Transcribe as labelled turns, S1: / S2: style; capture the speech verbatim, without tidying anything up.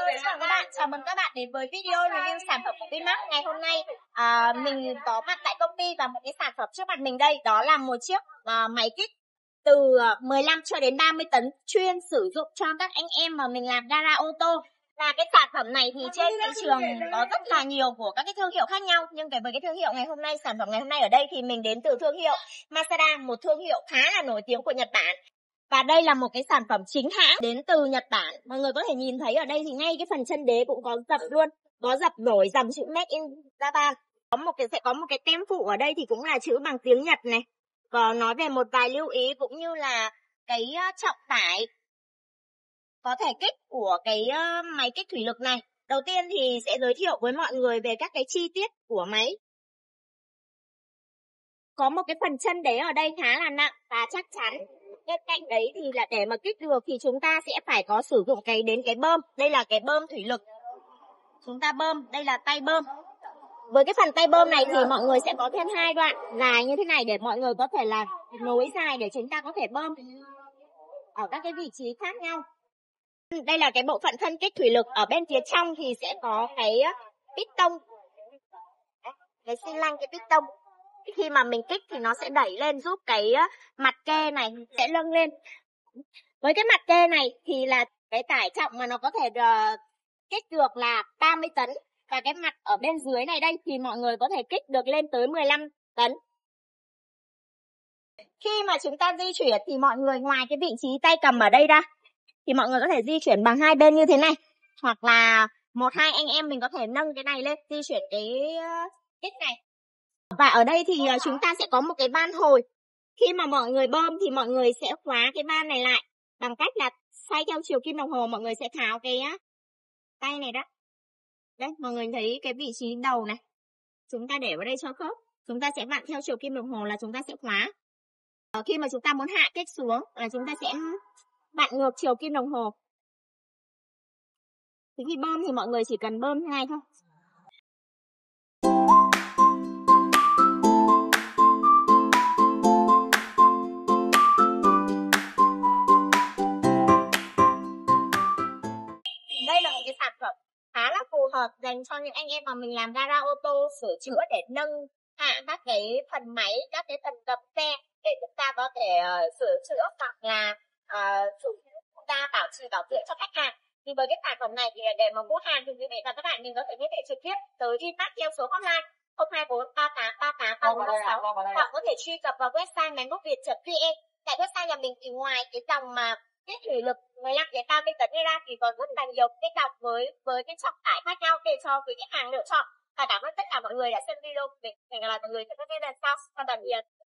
S1: xin chào các bạn, chào mừng các bạn đến với video review sản phẩm của Vinmart. Ngày hôm nay à, mình có mặt tại công ty và một cái sản phẩm trước mặt mình đây, đó là một chiếc à, máy kích từ mười lăm cho đến ba mươi tấn chuyên sử dụng cho các anh em mà mình làm gara ô tô. Và cái sản phẩm này thì trên thị trường có rất là nhiều của các cái thương hiệu khác nhau, nhưng cái với cái thương hiệu ngày hôm nay, sản phẩm ngày hôm nay ở đây thì mình đến từ thương hiệu Mazda, một thương hiệu khá là nổi tiếng của Nhật Bản. Và đây là một cái sản phẩm chính hãng đến từ Nhật Bản. Mọi người có thể nhìn thấy ở đây thì ngay cái phần chân đế cũng có dập luôn, có dập nổi dòng chữ Made in Japan. Có một cái sẽ có một cái tem phụ ở đây thì cũng là chữ bằng tiếng Nhật này. Còn nói về một vài lưu ý cũng như là cái trọng tải có thể kích của cái máy kích thủy lực này. Đầu tiên thì sẽ giới thiệu với mọi người về các cái chi tiết của máy. Có một cái phần chân đế ở đây khá là nặng và chắc chắn. Bên cạnh đấy thì là để mà kích được thì chúng ta sẽ phải có sử dụng cái đến cái bơm. Đây là cái bơm thủy lực. Chúng ta bơm, đây là tay bơm. Với cái phần tay bơm này thì mọi người sẽ có thêm hai đoạn dài như thế này để mọi người có thể là nối dài để chúng ta có thể bơm ở các cái vị trí khác nhau. Đây là cái bộ phận thân kích thủy lực. Ở bên phía trong thì sẽ có cái piston, cái xi lanh, cái piston. Khi mà mình kích thì nó sẽ đẩy lên giúp cái mặt kê này sẽ nâng lên. Với cái mặt kê này thì là cái tải trọng mà nó có thể uh, kích được là ba mươi tấn. Và cái mặt ở bên dưới này đây thì mọi người có thể kích được lên tới mười lăm tấn. Khi mà chúng ta di chuyển thì mọi người ngoài cái vị trí tay cầm ở đây ra thì mọi người có thể di chuyển bằng hai bên như thế này. Hoặc là một hai anh em mình có thể nâng cái này lên, di chuyển cái uh, kích này. Và ở đây thì chúng ta sẽ có một cái van hồi. Khi mà mọi người bơm thì mọi người sẽ khóa cái van này lại bằng cách là xoay theo chiều kim đồng hồ. Mọi người sẽ tháo cái tay này đó. Đây, mọi người thấy cái vị trí đầu này. Chúng ta để vào đây cho khớp. Chúng ta sẽ vặn theo chiều kim đồng hồ là chúng ta sẽ khóa. Khi mà chúng ta muốn hạ kích xuống là chúng ta sẽ vặn ngược chiều kim đồng hồ. Thì khi bơm thì mọi người chỉ cần bơm thế này thôi. Đây là một cái sản phẩm khá là phù hợp dành cho những anh em mà mình làm gara ô tô sửa chữa để nâng hạ các cái phần máy, các cái phần gầm xe để chúng ta có thể uh, sửa chữa hoặc là uh, chúng ta bảo trì bảo dưỡng cho khách hàng. Thì với cái sản phẩm này thì để mà mua hàng thì quý vị và các bạn mình có thể liên hệ trực tiếp tới Vinmart theo số hotline không hai bốn ba tám ba tám ba bốn sáu hoặc có thể truy cập vào website máy móc việt chấm vn. Tại website nhà mình thì ngoài cái dòng mà kích thủy lực mười lăm đến ba mươi tấn ra thì còn rất là nhiều cái dòng với với cái trọng tải khác nhau để cho quý khách hàng lựa chọn. Và cảm ơn tất cả mọi người đã xem video của mình. Hẹn gặp lại mọi người trong các video lần sau. Còn tạm biệt.